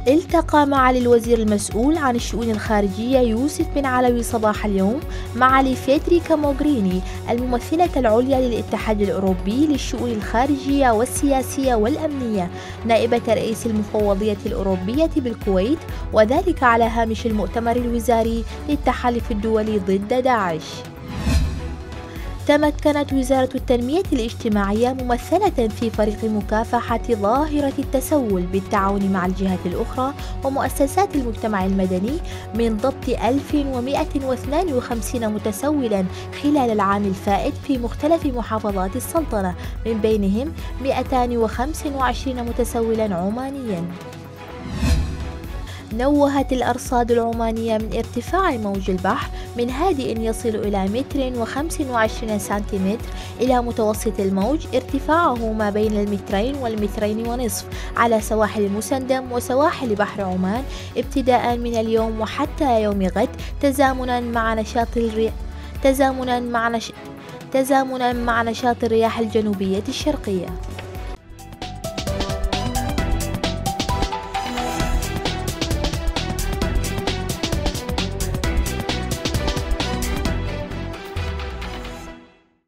التقى معالي الوزير المسؤول عن الشؤون الخارجية يوسف بن علوي صباح اليوم معالي فيدريكا موغريني الممثلة العليا للاتحاد الأوروبي للشؤون الخارجية والسياسية والأمنية نائبة رئيس المفوضية الأوروبية بالكويت، وذلك على هامش المؤتمر الوزاري للتحالف الدولي ضد داعش. تمكنت وزارة التنمية الاجتماعية ممثلة في فريق مكافحة ظاهرة التسول بالتعاون مع الجهات الأخرى ومؤسسات المجتمع المدني من ضبط 1152 متسولا خلال العام الفائت في مختلف محافظات السلطنة، من بينهم 225 متسولا عمانيا. نوهت الأرصاد العمانية من ارتفاع موج البحر من هادئ يصل إلى 1.25 سنتيمتر إلى متوسط الموج ارتفاعه ما بين 2 والمترين ونصف على سواحل المسندم وسواحل بحر عمان ابتداء من اليوم وحتى يوم غد، تزامنا مع نشاط الرياح الجنوبية الشرقية.